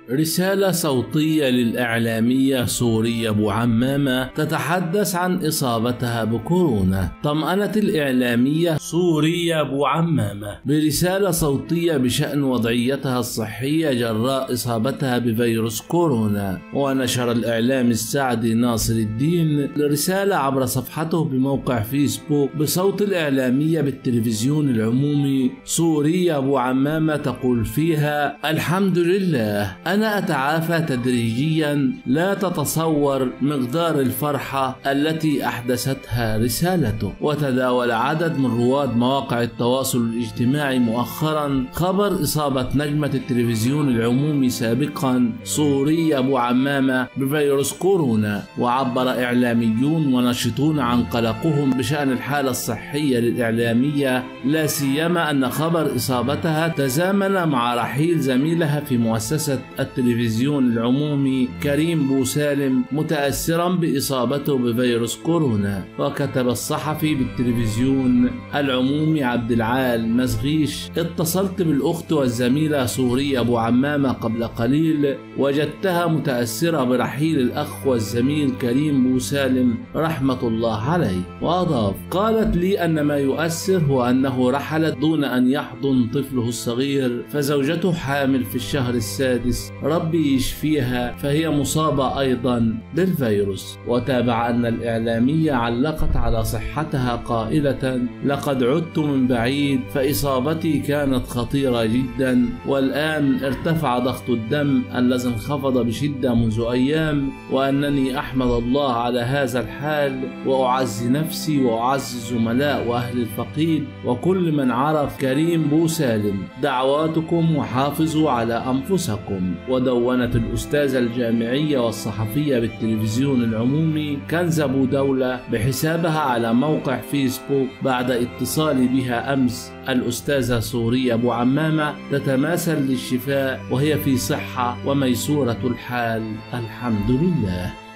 رسالة صوتية للإعلامية سورية أبو عمامة تتحدث عن إصابتها بكورونا. طمأنت الإعلامية سورية أبو عمامة برسالة صوتية بشأن وضعيتها الصحية جراء إصابتها بفيروس كورونا. ونشر الإعلامي السعدي ناصر الدين الرسالة عبر صفحته بموقع فيسبوك بصوت الإعلامية بالتلفزيون العمومي سورية أبو عمامة تقول فيها: الحمد لله، أنا أتعافى تدريجيا، لا تتصور مقدار الفرحة التي أحدثتها رسالته. وتداول عدد من رواد مواقع التواصل الاجتماعي مؤخرا خبر إصابة نجمة التلفزيون العمومي سابقا سورية أبو عمامة بفيروس كورونا. وعبر إعلاميون وناشطون عن قلقهم بشأن الحالة الصحية للإعلامية، لا سيما أن خبر إصابتها تزامن مع رحيل زميلها في مؤسسة التلفزيون العمومي كريم بوسالم متأثرا بإصابته بفيروس كورونا. وكتب الصحفي بالتلفزيون العمومي عبد العال مزغيش: اتصلت بالأخت والزميلة سورية أبو عمامة قبل قليل، وجدتها متأثرة برحيل الأخ والزميل كريم بوسالم رحمة الله عليه. وأضاف: قالت لي أن ما يؤثر هو أنه رحلت دون أن يحضن طفله الصغير، فزوجته حامل في الشهر السادس، ربي يشفيها، فهي مصابة أيضا بالفيروس. وتابع أن الإعلامية علقت على صحتها قائلة: لقد عدت من بعيد، فإصابتي كانت خطيرة جدا، والآن ارتفع ضغط الدم الذي انخفض بشدة منذ أيام، وأنني أحمد الله على هذا الحال، وأعزي نفسي وأعزي زملاء وأهل الفقيد وكل من عرف كريم بوسالم. دعواتكم وحافظوا على أنفسكم. ودونت الأستاذة الجامعية والصحفية بالتلفزيون العمومي كنز أبو دولة بحسابها على موقع فيسبوك بعد اتصالي بها أمس الأستاذة سورية أبو عمامة تتماثل للشفاء وهي في صحة وميسورة الحال، الحمد لله.